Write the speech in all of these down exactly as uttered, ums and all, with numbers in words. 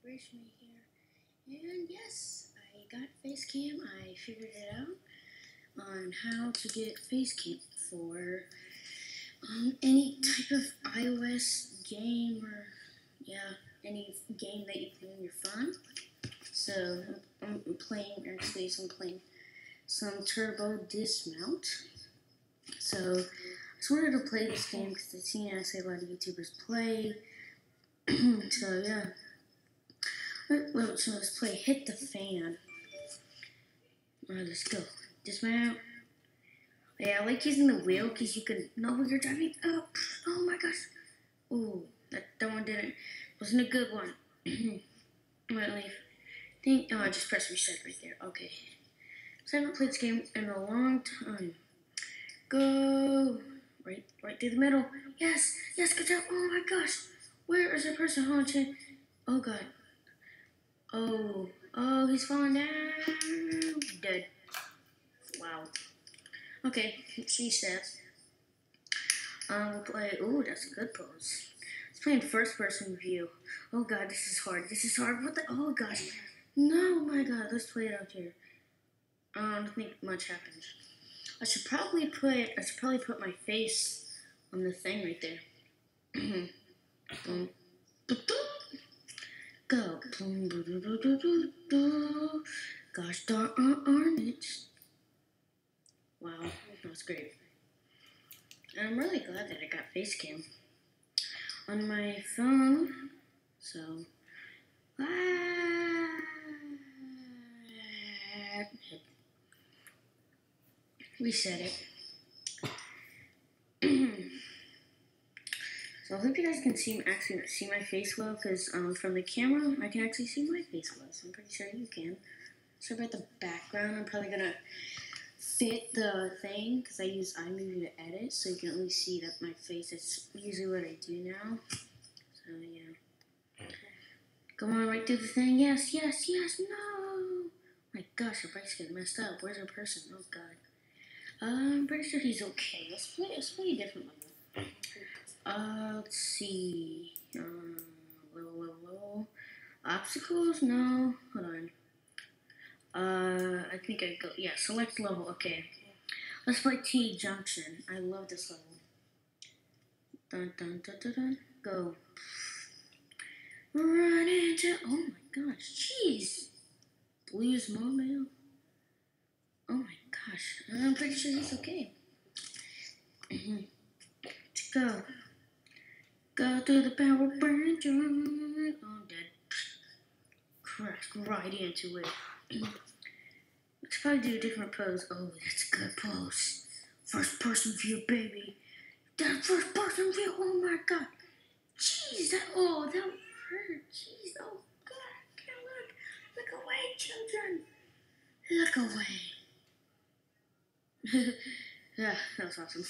Rishmi here, and yes, I got Facecam. I figured it out on how to get Facecam for um, any type of iOS game or yeah, any game that you play on your phone. So I'm, I'm playing actually, so I'm playing some Turbo Dismount. So I just wanted to play this game because I've seen actually a lot of YouTubers play. So yeah. Well, so let's play Hit the Fan. Alright, let's go. Dismount. Yeah, I like using the wheel because you can know where you're driving. Oh, oh my gosh. Oh, that, that one didn't. Wasn't a good one. Wait, leave. Think, oh, I just pressed reset right there. Okay. So I haven't played this game in a long time. Go. Right, right through the middle. Yes, yes, good job. Oh my gosh. Where is the person haunted? Oh god. Oh, oh, he's falling down. Dead. Wow. Okay, she says. Um, we'll play. Ooh, that's a good pose. Let's play in first person view. Oh god, this is hard. This is hard. What the? Oh gosh. No, my god. Let's play it out here. I don't think much happens. I should probably put. I should probably put my face on the thing right there. Boom. Go. Gosh darn it. Wow, that was great. And I'm really glad that I got Facecam on my phone. So, ah, reset it. So I hope you guys can see actually see my face well, because um, from the camera I can actually see my face well. So I'm pretty sure you can. Sorry about the background. I'm probably gonna fit the thing because I use iMovie to edit, so you can only see that my face. That's usually what I do now. So yeah. Come on, right through the thing. Yes, yes, yes. No. My gosh, our bike's getting messed up. Where's our person? Oh god. Uh, I'm pretty sure he's okay. Let's play. Let's play a different level. Uh, let's see. Um, low, low, low. Obstacles? No. Hold on. Uh, I think I go. Yeah, select level. Okay. Let's play T Junction. I love this level. Dun dun dun dun dun. Go. Run into. Oh my gosh. Jeez. Blues Mobile. Oh my gosh. I'm pretty sure he's okay. Let's go. Go through the power bridge. Oh, I'm dead. Crashed right into it. Let's probably do a different pose. Oh, that's a good pose. First person view, baby. That first person view. Oh my god. Jeez, that, oh, that hurt. Jeez, oh god. I can't look. Look away, children. Look away. Yeah, that was awesome.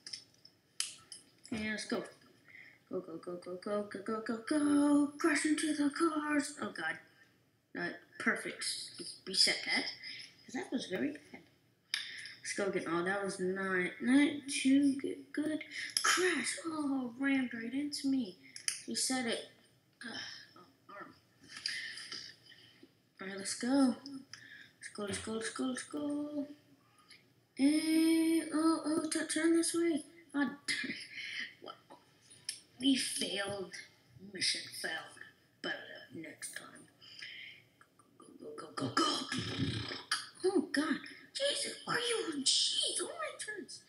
And let's go. Go, go, go, go, go, go, go, go, go. Crash into the cars. Oh god. Uh, perfect. Reset that. Because that was very bad. Let's go again. Oh, that was not, not too good. good. Crash. Oh, rammed right into me. Reset it. Uh, oh, arm. Alright, let's go. Let's go, let's go, let's go, let's go. And, oh, oh, t- turn this way. Oh, well, we failed. Mission failed. But uh, next time. Go, go, go, go, go. Oh, God. Jesus, why are you? Jeez, all my turns.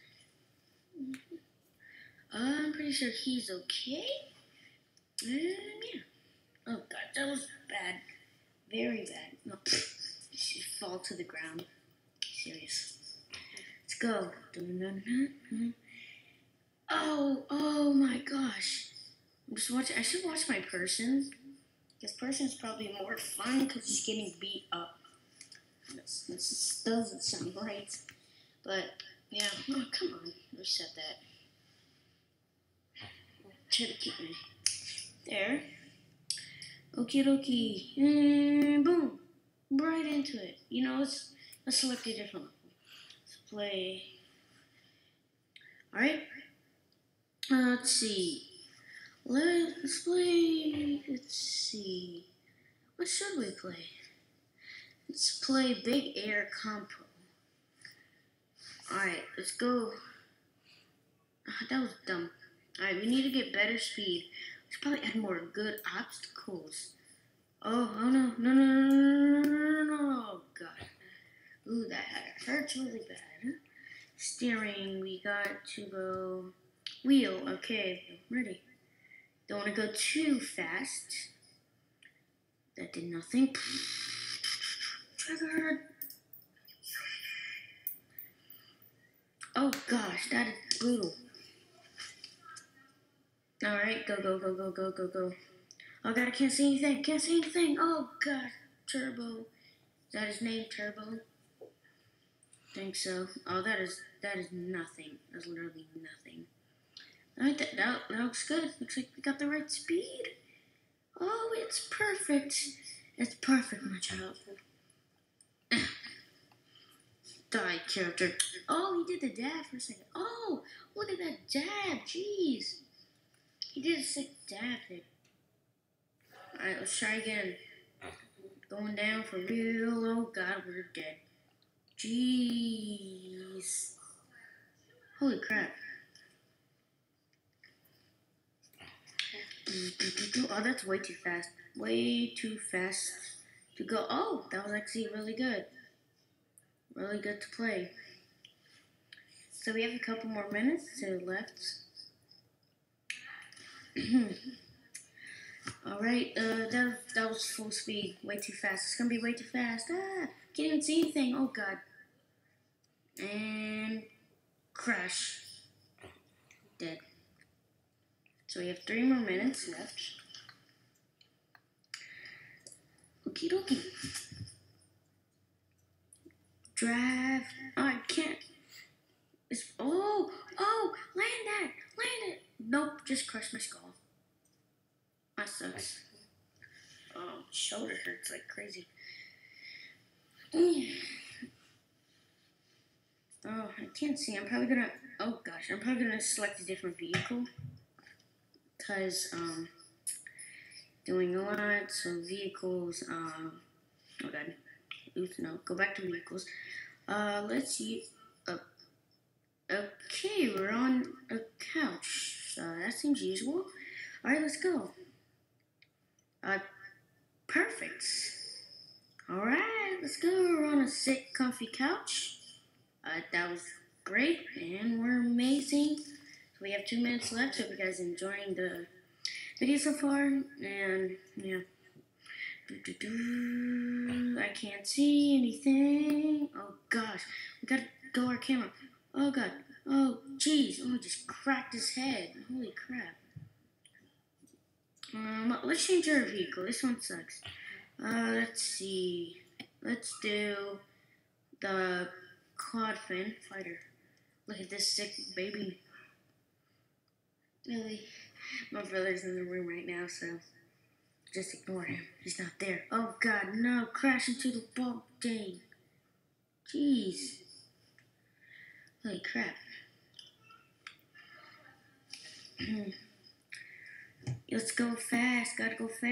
I'm pretty sure he's okay. And, yeah. Oh, God, that was bad. Very bad. No, you should fall to the ground. Serious. Let's go. Oh, oh my gosh. I'm just watching. I should watch my person. This person's probably more fun because he's getting beat up. This, this doesn't sound right. But, yeah. Oh, come on. Reset that. Try to keep me. There. Okie dokie. And boom. Right into it. You know, let's, let's select a different level. Let's play. Alright. Uh, let's see. Let's play. Let's see. What should we play? Let's play Big Air Compo. Alright, let's go. Uh, that was dumb. Alright, we need to get better speed. Let's probably add more good obstacles. Oh, oh no, no, no, no, no, no, no, no, oh god. Ooh, that hurts really bad. Steering, we got to go. Wheel, okay, ready. Don't want to go too fast. That did nothing. Triggered. Oh gosh, that is brutal. Alright, go, go, go, go, go, go, go. Oh god, I can't see anything. Can't see anything. Oh god, Turbo. Is that his name, Turbo? Think so. Oh, that is that is nothing. That's literally nothing. Alright, that, that, that looks good. Looks like we got the right speed. Oh, it's perfect. It's perfect, my child. Die, character. Oh, he did the dab for a second. Oh, look at that dab. Jeez. He did a sick dab there. Alright, let's try again. Going down for real. Oh god, we're dead. Jeez. Holy crap. Oh, that's way too fast. Way too fast to go. Oh, that was actually really good. Really good to play. So we have a couple more minutes to left. Alright, uh, that, that was full speed. Way too fast. It's gonna be way too fast. Ah, can't even see anything. Oh god. And crash. Dead. So we have three more minutes left. Okie dokie. Drive. Oh, I can't. It's, oh, oh, land that. Land it. Nope, just crushed my skull. That sucks. Oh, shoulder hurts like crazy. Oh, I can't see. I'm probably gonna, oh gosh, I'm probably gonna select a different vehicle. Because, um, doing a lot, so vehicles, um, oh god, oops, no, go back to vehicles. Uh, let's see, uh, okay, we're on a couch, uh, that seems usual. Alright, let's go. Uh, perfect. Alright, let's go, we're on a sick, comfy couch. Uh, that was great, and we're amazing. So we have two minutes left, so if you guys are enjoying the video so far, and yeah. Do, do, do. I can't see anything. Oh gosh, we gotta go our camera. Oh god. Oh jeez. Oh, I just cracked his head. Holy crap. Um, let's change our vehicle. This one sucks. Uh, let's see. Let's do the quad fin fighter. Look at this sick baby. Really. My brother's in the room right now, so just ignore him. He's not there. Oh god, no. Crash into the ball game. Jeez. Holy crap. Let's go fast. Gotta go fast.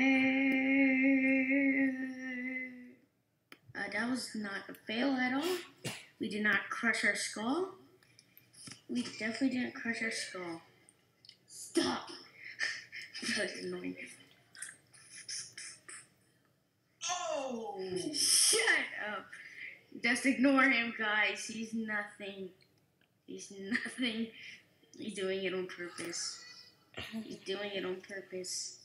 Uh, that was not a fail at all. We did not crush our skull. We definitely didn't crush our skull. Stop. That was annoying. Oh! Shut up. Just ignore him, guys. He's nothing. He's nothing. He's doing it on purpose. He's doing it on purpose.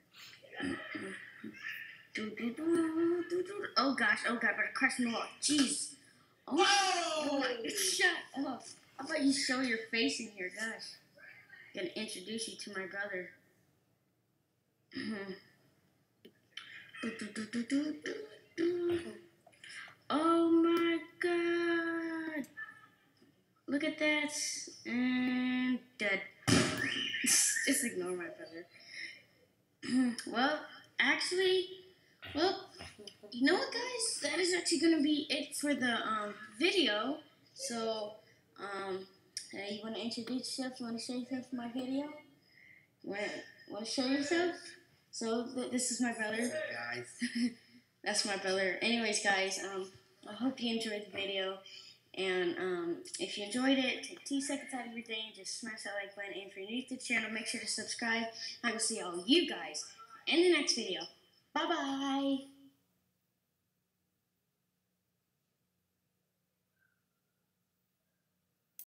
Oh gosh, oh god, better crush the wall. Jeez. Oh, oh, shut up. How about you show your face in here, gosh. I'm gonna introduce you to my brother. Oh my god. Look at that. And dead. Just ignore my brother. Well, actually, well, you know what, guys? That is actually going to be it for the um, video. So, um, uh, you want to introduce yourself? You want to show yourself for my video? You want to, want to show yourself? So th this is my brother. What's up, guys? That's my brother. Anyways, guys, um, I hope you enjoyed the video. And um, if you enjoyed it, take two seconds out of your day and just smash that like button. And if you're new to the channel, make sure to subscribe. I will see all you guys in the next video. Bye-bye.